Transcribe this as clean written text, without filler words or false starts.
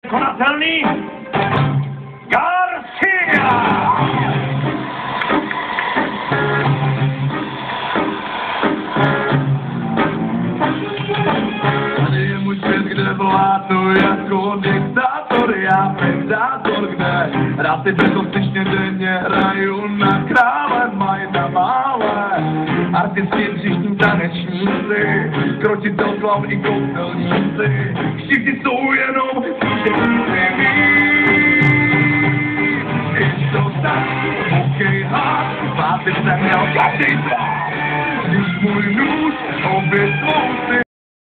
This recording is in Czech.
konatelný Garcia! Tady je můj svět, kde vládnu jako diktátor, já predátor, kde ráty bezostyčně denně hraju na krále, mají na mále. Artisti břišní tanečníci, krotitelslav i kostelníci, všichni jsou jenom